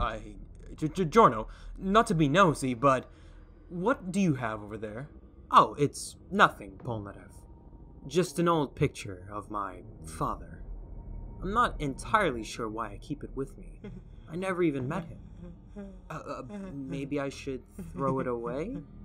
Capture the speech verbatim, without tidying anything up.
I... Giorno, not to be nosy, but what do you have over there? Oh, it's nothing, Polnareff. Just an old picture of my father. I'm not entirely sure why I keep it with me. I never even met him. Uh, uh, maybe I should throw it away?